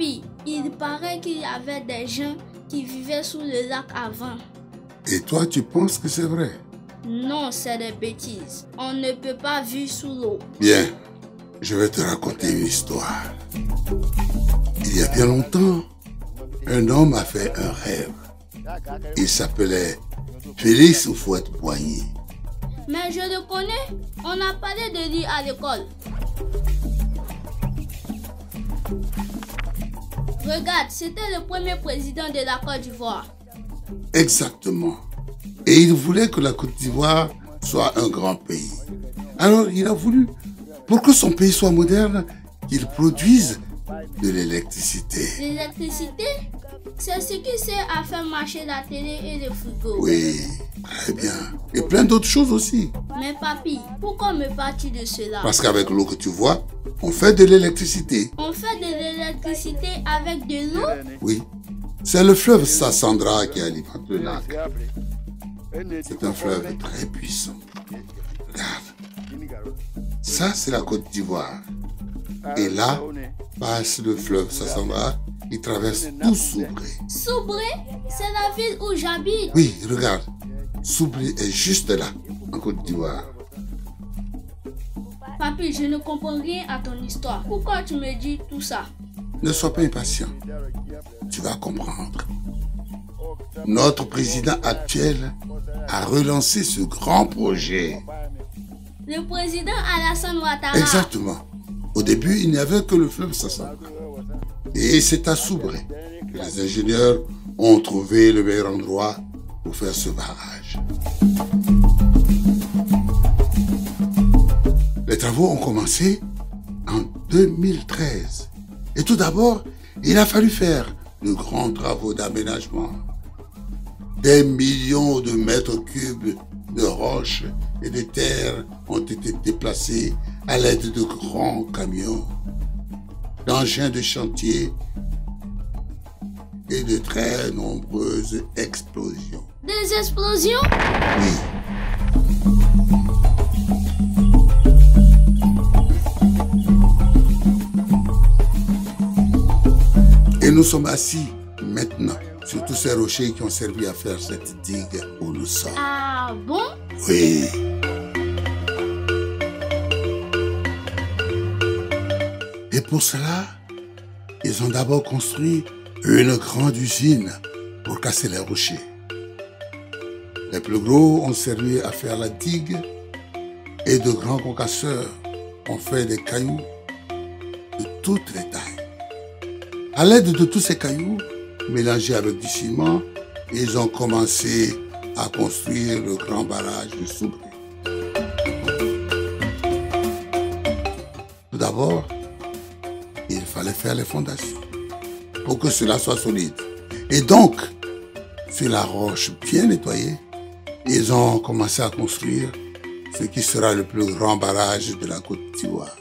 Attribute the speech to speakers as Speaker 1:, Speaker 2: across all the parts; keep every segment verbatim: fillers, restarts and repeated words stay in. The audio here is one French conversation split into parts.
Speaker 1: Papy, il paraît qu'il y avait des gens qui vivaient sous le lac avant.
Speaker 2: Et toi, tu penses que c'est vrai?
Speaker 1: Non, c'est des bêtises. On ne peut pas vivre sous l'eau.
Speaker 2: Bien, je vais te raconter une histoire. Il y a bien longtemps, un homme a fait un rêve. Il s'appelait Félix Houphouët-Boigny.
Speaker 1: Mais je le connais. On a parlé de lui à l'école. Regarde, c'était le premier président de la Côte d'Ivoire.
Speaker 2: Exactement. Et il voulait que la Côte d'Ivoire soit un grand pays. Alors il a voulu, pour que son pays soit moderne, qu'il produise de l'électricité.
Speaker 1: L'électricité, c'est ce qui sert à faire marcher la télé et le frigo.
Speaker 2: Oui, très bien. Et plein d'autres choses aussi.
Speaker 1: Mais papy, pourquoi me parles-tu de cela?
Speaker 2: Parce qu'avec l'eau que tu vois, on fait de l'électricité.
Speaker 1: On fait de l'électricité avec de l'eau?
Speaker 2: Oui. C'est le fleuve Sassandra qui alimente le lac. C'est un fleuve très puissant. Regarde. Ça, c'est la Côte d'Ivoire. Et là, passe le fleuve Sassandra. Il traverse tout Soubré.
Speaker 1: Soubré? C'est la ville où j'habite.
Speaker 2: Oui, regarde. Soubré est juste là, en Côte d'Ivoire.
Speaker 1: Papy, je ne comprends rien à ton histoire. Pourquoi tu me dis tout ça?
Speaker 2: Ne sois pas impatient. Tu vas comprendre. Notre président actuel a relancé ce grand projet.
Speaker 1: Le président Alassane Ouattara.
Speaker 2: Exactement. Au début, il n'y avait que le fleuve Sassandra. Et c'est à Soubré que les ingénieurs ont trouvé le meilleur endroit pour faire ce barrage. Les travaux ont commencé en deux mille treize. Et tout d'abord, il a fallu faire de grands travaux d'aménagement. Des millions de mètres cubes de roches et de terre ont été déplacés à l'aide de grands camions, d'engins de chantier et de très nombreuses explosions.
Speaker 1: Des explosions?
Speaker 2: Oui. Et nous sommes assis maintenant sur tous ces rochers qui ont servi à faire cette digue où nous sommes.
Speaker 1: Ah bon?
Speaker 2: Oui. Et pour cela, ils ont d'abord construit une grande usine pour casser les rochers. Les plus gros ont servi à faire la digue et de grands concasseurs ont fait des cailloux de toutes les tailles. À l'aide de tous ces cailloux, mélangés avec du ciment, ils ont commencé à construire le grand barrage de Soubré. Tout d'abord, il fallait faire les fondations pour que cela soit solide. Et donc, sur la roche bien nettoyée, ils ont commencé à construire ce qui sera le plus grand barrage de la Côte d'Ivoire.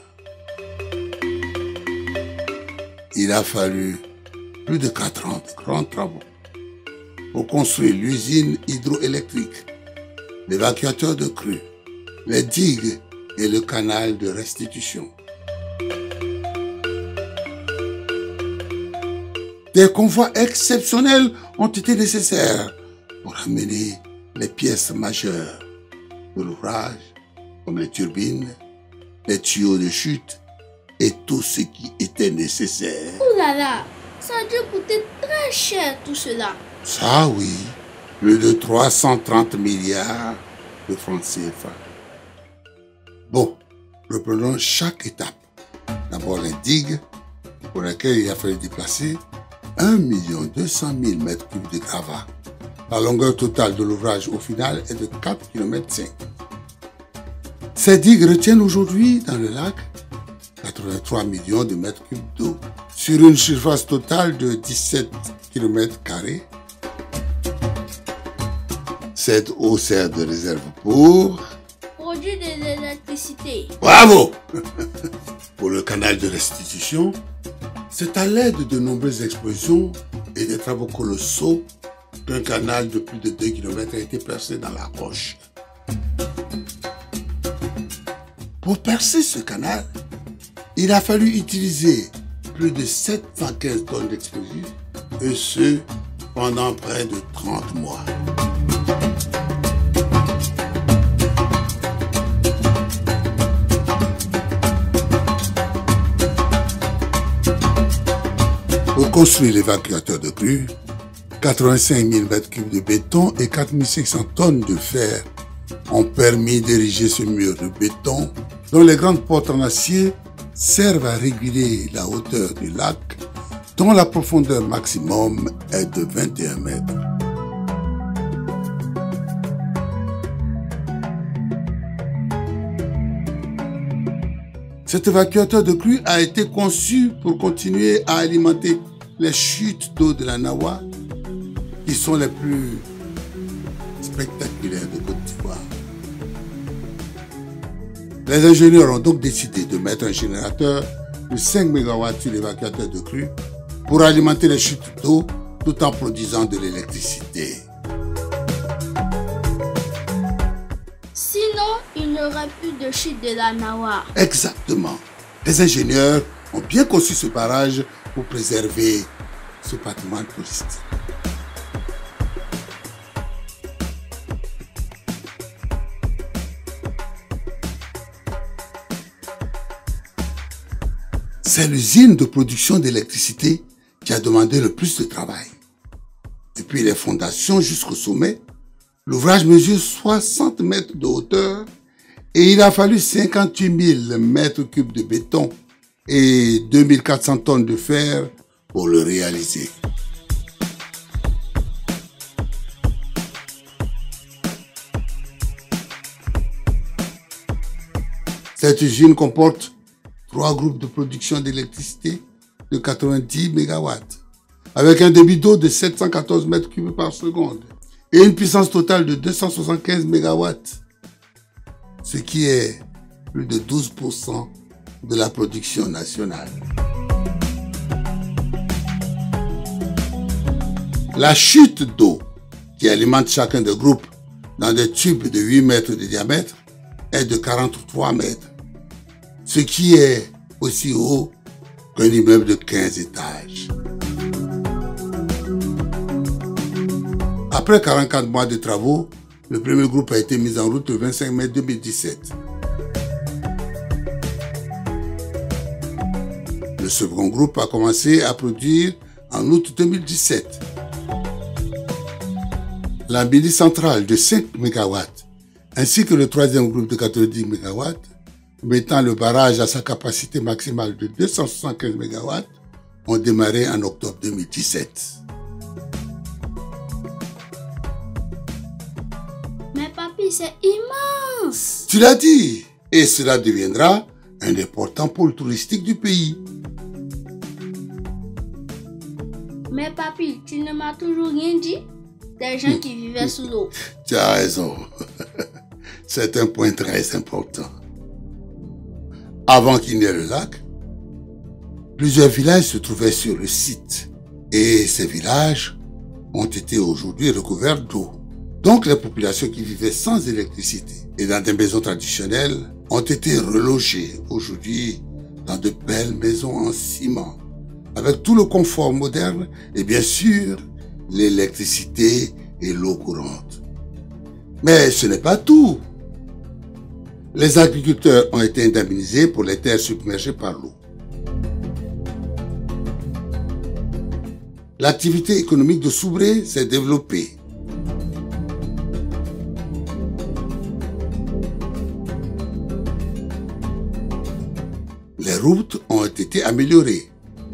Speaker 2: Il a fallu plus de quatre ans de grands travaux pour construire l'usine hydroélectrique, l'évacuateur de crues, les digues et le canal de restitution. Des convois exceptionnels ont été nécessaires pour amener les pièces majeures de l'ouvrage, comme les turbines, les tuyaux de chute et tout ce qui était nécessaire.
Speaker 1: Ouh là là, ça a dû coûter très cher tout cela.
Speaker 2: Ça oui, plus de trois cent trente milliards de francs C F A. Bon, reprenons chaque étape. D'abord les digues, pour lesquelles il a fallu déplacer un million deux cent mille mètres cubes de gravats. La longueur totale de l'ouvrage au final est de quatre virgule cinq kilomètres. Ces digues retiennent aujourd'hui dans le lac quatre-vingt-trois millions de mètres cubes d'eau sur une surface totale de dix-sept kilomètres carrés. Cette eau sert de réserve pour...
Speaker 1: Produire de l'électricité.
Speaker 2: Bravo! Pour le canal de restitution, c'est à l'aide de nombreuses explosions et des travaux colossaux qu'un canal de plus de deux kilomètres a été percé dans la roche. Pour percer ce canal, il a fallu utiliser plus de sept cent quinze tonnes d'explosifs, et ce, pendant près de trente mois. Pour construire l'évacuateur de crue, quatre-vingt-cinq mille mètres cubes de béton et quatre mille cinq cents tonnes de fer ont permis d'ériger ce mur de béton dont les grandes portes en acier servent à réguler la hauteur du lac dont la profondeur maximum est de vingt et un mètres. Cet évacuateur de crue a été conçu pour continuer à alimenter les chutes d'eau de la Nawa, qui sont les plus spectaculaires de Côte d'Ivoire. Les ingénieurs ont donc décidé de mettre un générateur de cinq mégawatts sur l'évacuateur de crue pour alimenter les chutes d'eau tout en produisant de l'électricité.
Speaker 1: Sinon, il n'y aurait plus de chute de la Nawa.
Speaker 2: Exactement. Les ingénieurs ont bien conçu ce barrage pour préserver ce patrimoine touristique. C'est l'usine de production d'électricité qui a demandé le plus de travail. Depuis les fondations jusqu'au sommet, l'ouvrage mesure soixante mètres de hauteur et il a fallu cinquante-huit mille mètres cubes de béton et deux mille quatre cents tonnes de fer pour le réaliser. Cette usine comporte trois groupes de production d'électricité de quatre-vingt-dix mégawatts, avec un débit d'eau de sept cent quatorze mètres cubes par seconde et une puissance totale de deux cent soixante-quinze mégawatts, ce qui est plus de douze pour cent de la production nationale. La chute d'eau qui alimente chacun des groupes dans des tubes de huit mètres de diamètre est de quarante-trois mètres, ce qui est aussi haut qu'un immeuble de quinze étages. Après quarante-quatre mois de travaux, le premier groupe a été mis en route le vingt-cinq mai deux mille dix-sept. Le second groupe a commencé à produire en août deux mille dix-sept. La mini-centrale de cinq mégawatts ainsi que le troisième groupe de quatre-vingt-dix mégawatts, mettant le barrage à sa capacité maximale de deux cent soixante-quinze mégawatts, ont démarré en octobre deux mille dix-sept.
Speaker 1: Mais papi, c'est immense!
Speaker 2: Tu l'as dit, et cela deviendra un important pôle touristique du pays.
Speaker 1: Mais papi, tu ne m'as toujours rien dit des gens qui vivaient sous l'eau.
Speaker 2: Tu as raison. C'est un point très important. Avant qu'il n'y ait le lac, plusieurs villages se trouvaient sur le site. Et ces villages ont été aujourd'hui recouverts d'eau. Donc les populations qui vivaient sans électricité et dans des maisons traditionnelles ont été relogées aujourd'hui dans de belles maisons en ciment, avec tout le confort moderne et bien sûr l'électricité et l'eau courante. Mais ce n'est pas tout. Les agriculteurs ont été indemnisés pour les terres submergées par l'eau. L'activité économique de Soubré s'est développée. Les routes ont été améliorées.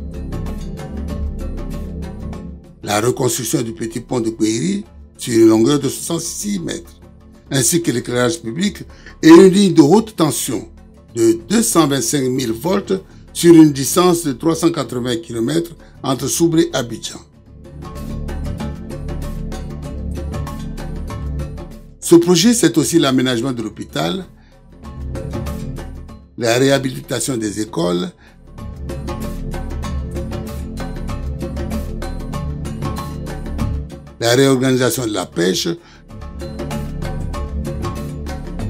Speaker 2: La reconstruction du petit pont de Guéry sur une longueur de soixante-six mètres, ainsi que l'éclairage public et une ligne de haute tension de deux cent vingt-cinq mille volts sur une distance de trois cent quatre-vingts kilomètres entre Soubré et Abidjan. Ce projet, c'est aussi l'aménagement de l'hôpital, la réhabilitation des écoles, la réorganisation de la pêche,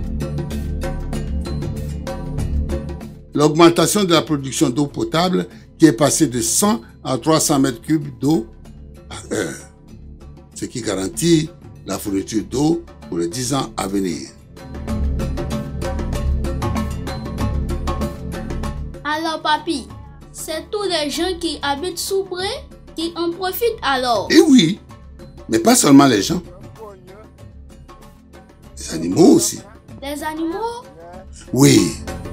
Speaker 2: l'augmentation de la production d'eau potable qui est passé de cent à trois cents mètres cubes d'eau par heure, ce qui garantit la fourniture d'eau pour les dix ans à venir.
Speaker 1: Alors, papy, c'est tous les gens qui habitent sous près qui en profitent alors?
Speaker 2: Et oui, mais pas seulement les gens. Les animaux aussi.
Speaker 1: Les animaux?
Speaker 2: Oui.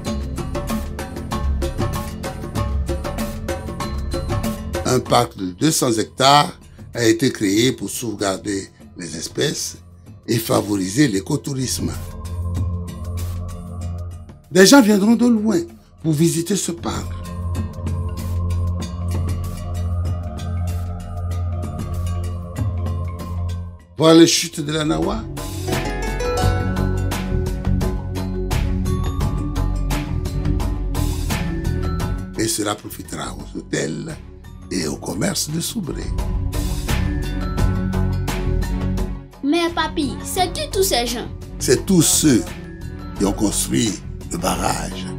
Speaker 2: Un parc de deux cents hectares a été créé pour sauvegarder les espèces et favoriser l'écotourisme. Des gens viendront de loin pour visiter ce parc. Voir les chutes de la Nawa. Et cela profitera aux hôtels et au commerce de Soubré.
Speaker 1: Mais papy, c'est qui tous ces gens?
Speaker 2: C'est tous ceux qui ont construit le barrage.